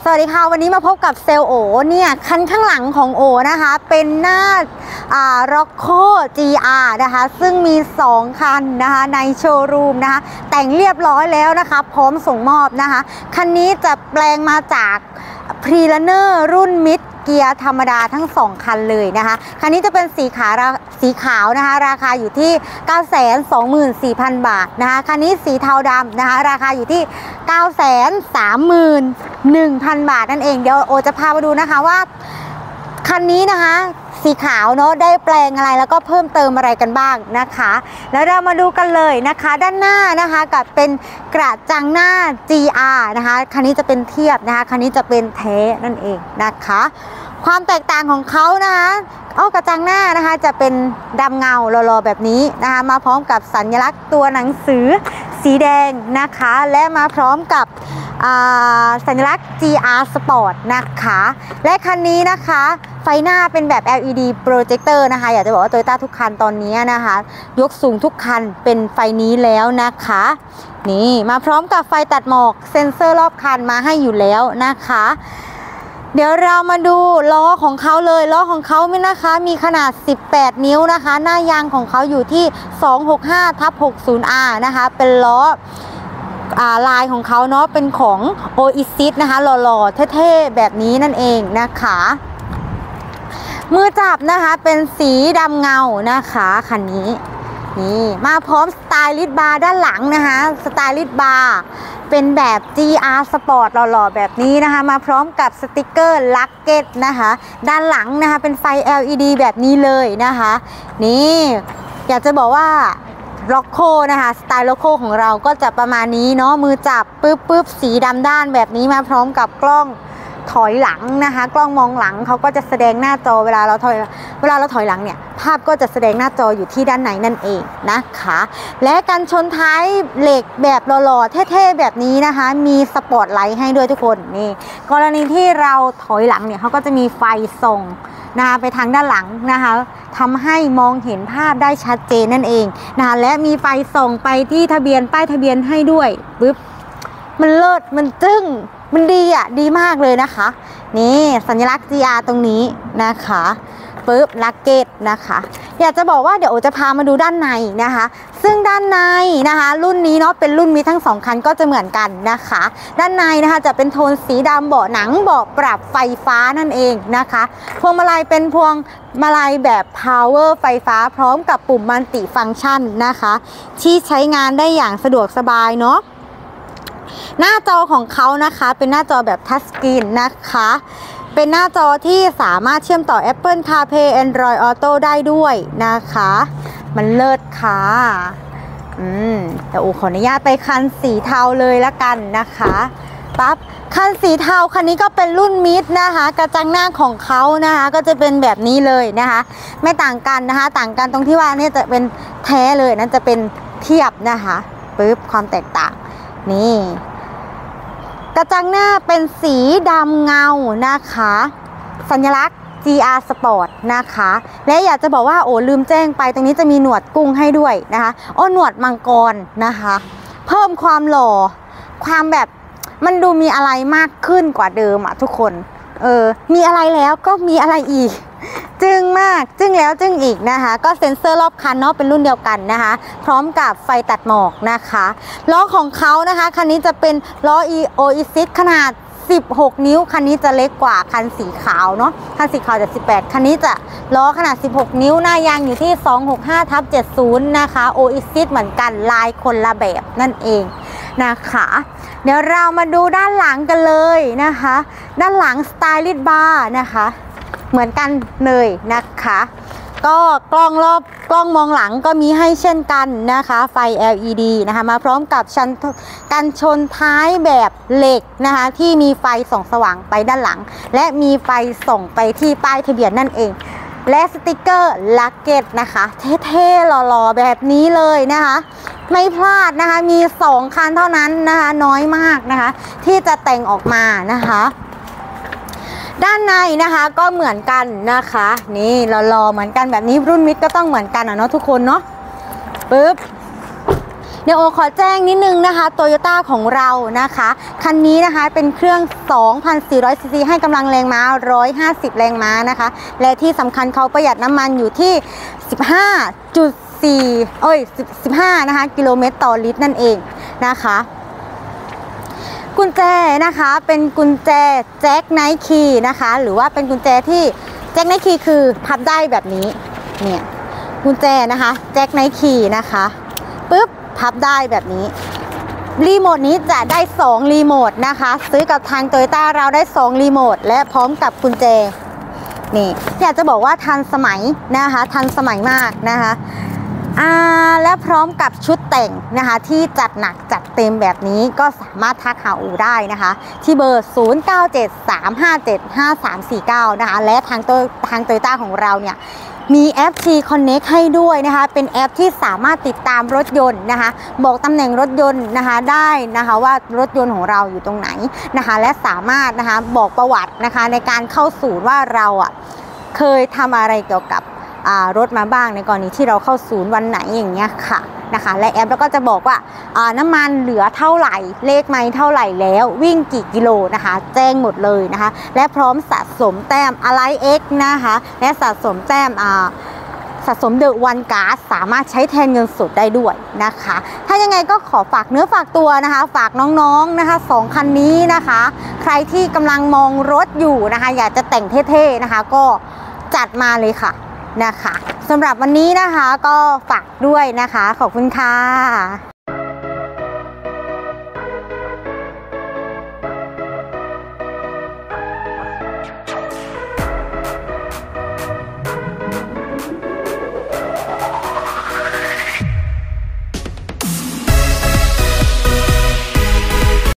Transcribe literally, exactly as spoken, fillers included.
สวัสดีค่ะวันนี้มาพบกับเซลล์โอเนี่ยคันข้างหลังของโอนะคะเป็นหน้าอ่า Rocco จี อาร์ นะคะซึ่งมีสองคันนะคะในโชว์รูมนะคะแต่งเรียบร้อยแล้วนะคะพร้อมส่งมอบนะคะคันนี้จะแปลงมาจาก Prelaner รุ่นมิดเกียร์ธรรมดาทั้งสองคันเลยนะคะคันนี้จะเป็นสีขาวสีขาวนะคะราคาอยู่ที่ เก้าแสนสองหมื่นสี่พัน บาทนะคะคันนี้สีเทาดำนะคะราคาอยู่ที่ เก้าแสนสามหมื่นหนึ่งพัน บาทนั่นเองเดี๋ยวโอจะพาไปดูนะคะว่าคันนี้นะคะสีขาวเนาะได้แปลงอะไรแล้วก็เพิ่มเติมอะไรกันบ้างนะคะแล้วเรามาดูกันเลยนะคะด้านหน้านะคะกับเป็นกระจังหน้า จี อาร์ นะคะคันนี้จะเป็นเทียบนะคะคันนี้จะเป็นแท้นั่นเองนะคะความแตกต่างของเขานะคะอ้อกระจังหน้านะคะจะเป็นดำเงาหล่อๆแบบนี้นะคะมาพร้อมกับสัญลักษณ์ตัวหนังสือสีแดงนะคะและมาพร้อมกับสัญลักษณ์ จี อาร์ Sport นะคะและคันนี้นะคะไฟหน้าเป็นแบบ แอล อี ดี Projector นะคะอยากจะบอกว่า Toyota ทุกคันตอนนี้นะคะยกสูงทุกคันเป็นไฟนี้แล้วนะคะนี่มาพร้อมกับไฟตัดหมอกเซ็นเซอร์รอบคันมาให้อยู่แล้วนะคะเดี๋ยวเรามาดูล้อของเขาเลยล้อของเขาไม่นะคะมีขนาดสิบแปดนิ้วนะคะหน้ายางของเขาอยู่ที่ สองหกห้าทับหกสิบอาร์ นะคะเป็นล้อลายของเขาเนาะเป็นของ Oasis นะคะหล่อๆเท่ๆแบบนี้นั่นเองนะคะมือจับนะคะเป็นสีดำเงานะคะคันนี้นี่มาพร้อมสไตลิสต์บาร์ด้านหลังนะคะสไตลิสต์บาร์เป็นแบบ จี อาร์ Sport หล่อๆแบบนี้นะคะมาพร้อมกับสติกเกอร์ลักเก็ตนะคะด้านหลังนะคะเป็นไฟ แอล อี ดี แบบนี้เลยนะคะนี่อยากจะบอกว่าRocco นะคะสไตล์ Rocco ของเราก็จะประมาณนี้เนาะมือจับปึ๊บปึ๊บสีดำด้านแบบนี้มาพร้อมกับกล้องถอยหลังนะคะกล้องมองหลังเขาก็จะแสดงหน้าจอเวลาเราถอยเวลาเราถอยหลังเนี่ยภาพก็จะแสดงหน้าจออยู่ที่ด้านในนั่นเองนะคะและกันชนท้ายเหล็กแบบหล่อๆเท่ๆแบบนี้นะคะมีสปอตไลท์ให้ด้วยทุกคนนี่กรณีที่เราถอยหลังเนี่ยเขาก็จะมีไฟส่องนะคะไปทางด้านหลังนะคะทำให้มองเห็นภาพได้ชัดเจนนั่นเองนะคะและมีไฟส่องไปที่ทะเบียนป้ายทะเบียนให้ด้วยปึ๊บมันเลิศมันจึ้งมันดีอ่ะดีมากเลยนะคะนี่สัญลักษณ์ จี อาร์ ตรงนี้นะคะปึ๊บลักเก็ตนะคะอยากจะบอกว่าเดี๋ยวโอจะพามาดูด้านในนะคะซึ่งด้านในนะคะรุ่นนี้เนาะเป็นรุ่นมีทั้งสองคันก็จะเหมือนกันนะคะด้านในนะคะจะเป็นโทนสีดำเบาะหนังเบาะปรับไฟฟ้านั่นเองนะคะพวงมาลัยเป็นพวงมาลัยแบบ power ไฟฟ้าพร้อมกับปุ่มมัลติฟังก์ชันนะคะที่ใช้งานได้อย่างสะดวกสบายเนาะหน้าจอของเขานะคะเป็นหน้าจอแบบทัชสกรีนนะคะเป็นหน้าจอที่สามารถเชื่อมต่อ Apple CarPlay Android Auto ได้ด้วยนะคะมันเลิศค่ะอืมแต่โอ้ขออนุญาตไปคันสีเทาเลยละกันนะคะปั๊บคันสีเทาคันนี้ก็เป็นรุ่นมิดนะคะกระจังหน้าของเขานะคะก็จะเป็นแบบนี้เลยนะคะไม่ต่างกันนะคะต่างกันตรงที่ว่านี่จะเป็นแท้เลยนั่นจะเป็นเทียบนะคะปึ๊บความแตกต่างนี่กระจังหน้าเป็นสีดำเงานะคะสัญลักษณ์ จี อาร์ Sport นะคะและอยากจะบอกว่าโอ้ลืมแจ้งไปตรงนี้จะมีหนวดกุ้งให้ด้วยนะคะโอ้หนวดมังกรนะคะเพิ่มความหล่อความแบบมันดูมีอะไรมากขึ้นกว่าเดิมอะทุกคนเออมีอะไรแล้วก็มีอะไรอีกจึ้งมากจึ้งแล้วจึ้งอีกนะคะก็เซ็นเซอร์รอบคันเนาะเป็นรุ่นเดียวกันนะคะพร้อมกับไฟตัดหมอกนะคะล้อของเขานะคะคันนี้จะเป็นล้อ Oasis ขนาดสิบหกนิ้วคันนี้จะเล็กกว่าคันสีขาวเนาะคันสีขาวจะสิบแปดคันนี้จะล้อขนาดสิบหกนิ้วหน้ายางอยู่ที่ สองหกห้าทับเจ็ดสิบ นะคะ Oasis เหมือนกันลายคนละแบบนั่นเองนะคะเดี๋ยวเรามาดูด้านหลังกันเลยนะคะด้านหลังสไตลิสต์บาร์นะคะเหมือนกันเลยนะคะก็กล้องรอบกล้องมองหลังก็มีให้เช่นกันนะคะไฟ แอล อี ดี นะคะมาพร้อมกับชั้นกันชนท้ายแบบเหล็กนะคะที่มีไฟส่องสว่างไปด้านหลังและมีไฟส่องไปที่ป้ายทะเบียนนั่นเองและสติกเกอร์ลักเก็ตนะคะเท่ๆหล่อๆแบบนี้เลยนะคะไม่พลาดนะคะมีสองคันเท่านั้นนะคะน้อยมากนะคะที่จะแต่งออกมานะคะด้านในนะคะก็เหมือนกันนะคะนี่หล่อๆเหมือนกันแบบนี้รุ่นมิดก็ต้องเหมือนกันอ่ะเนาะทุกคนเนาะปึ๊บเดี๋ยวโอขอแจ้งนิดนึงนะคะ Toyota ของเรานะคะคันนี้นะคะเป็นเครื่อง สองพันสี่ร้อย ซี ซี ให้กำลังแรงม้าหนึ่งร้อยห้าสิบแรงม้านะคะและที่สำคัญเขาประหยัดน้ำมันอยู่ที่ สิบห้าจุดสี่ เอ้ยสิบห้านะคะกิโลเมตรต่อลิตรนั่นเองนะคะกุญแจนะคะเป็นกุญแจแจ็คไนท์คีย์นะคะหรือว่าเป็นกุญแจที่แจ็คไนท์คีย์คือพับได้แบบนี้เนี่ยกุญแจนะคะแจ็คไนท์คีย์นะคะปึ๊บพับได้แบบนี้รีโมทนี้จะได้สองรีโมทนะคะซื้อกับทาง Toyota เราได้สองรีโมทและพร้อมกับกุญแจนี่อยากจะบอกว่าทันสมัยนะคะทันสมัยมากนะคะอ่าและพร้อมกับชุดแต่งนะคะที่จัดหนักจัดเต็มแบบนี้ก็สามารถทักหาอูได้นะคะที่เบอร์ ศูนย์ เก้า เจ็ด สาม ห้า เจ็ด ห้า สาม สี่ เก้า นะคะและทางตัวทาง Toyota ของเราเนี่ยมีแอป T Connect ให้ด้วยนะคะเป็นแอปที่สามารถติดตามรถยนต์นะคะบอกตำแหน่งรถยนต์นะคะได้นะคะว่ารถยนต์ของเราอยู่ตรงไหนนะคะและสามารถนะคะบอกประวัตินะคะในการเข้าศูนย์ว่าเราอ่ะเคยทำอะไรเกี่ยวกับรถมาบ้างในกรณีที่เราเข้าศูนย์วันไหนอย่างเงี้ยค่ะนะคะและแอปแล้วก็จะบอกว่าน้ำมันเหลือเท่าไหร่เลขไมล์เท่าไหร่แล้ววิ่งกี่กิโลนะคะแจ้งหมดเลยนะคะและพร้อมสะสมแต้ม Alive X นะคะและสะสมแต้มสะสมเดอะวันการ์ดสามารถใช้แทนเงินสดได้ด้วยนะคะถ้ายังไงก็ขอฝากเนื้อฝากตัวนะคะฝากน้องๆนะคะสองคันนี้นะคะใครที่กำลังมองรถอยู่นะคะอยากจะแต่งเท่ๆนะคะก็จัดมาเลยค่ะนะคะสำหรับวันนี้นะคะก็ฝากด้วยนะคะขอบคุณค่ะ